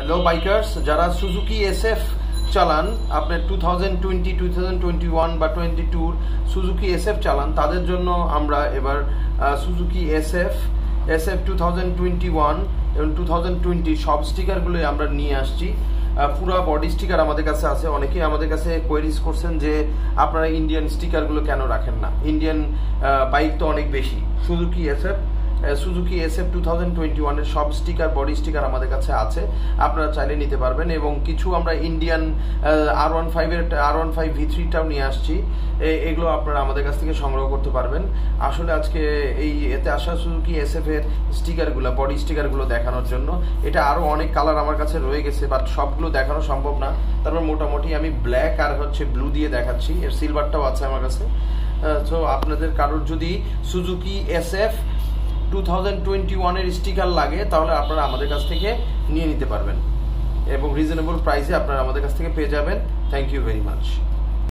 Hello bikers, যারা Suzuki SF চালান, আপনার 2020, 2021 বা 22 সুজুকি এসএফ চালান, তাদের জন্য আমরা এবার সুজুকি এসএফ 2021 এবং 2020 সব স্টিকারগুলোই আমরা নিয়ে আসছি। পুরো বডি স্টিকার আমাদের কাছে আছে। অনেকেই আমাদের কাছে কোয়েরিজ করছেন যে আপনারা ইন্ডিয়ান স্টিকারগুলো কেন রাখেন না, ইন্ডিয়ান বাইক তো অনেক বেশি। সুজুকি এসএফ 2021 এর সব স্টিকার, বডি স্টিকার আমাদের কাছে আছে, আপনারা চাইলে নিতে পারবেন। এবং কিছু আমরা ইন্ডিয়ান R15 V3টাও নিয়ে আসছি, এগুলো আপনারা আমাদের কাছ থেকে সংগ্রহ করতে পারবেন। আসলে আজকে এই এতে আসা সুজুকি এসএফ এর স্টিকারগুলো, বডি স্টিকারগুলো দেখানোর জন্য। এটা আরো অনেক কালার আমার কাছে রয়ে গেছে, বাট সবগুলো দেখানো সম্ভব না। তারপর মোটামুটি আমি ব্ল্যাক আর ব্লু দিয়ে দেখাচ্ছি, এর সিলভারটাও আছে আমার কাছে। তো আপনাদের কারোর যদি সুজুকি এসএফ 2021 এর স্টিকার লাগে, তাহলে আপনারা আমাদের কাছ থেকে নিয়ে নিতে পারবেন এবং রিজনেবল প্রাইসে আপনারা আমাদের কাছ থেকে পেয়ে যাবেন। Thank you very much.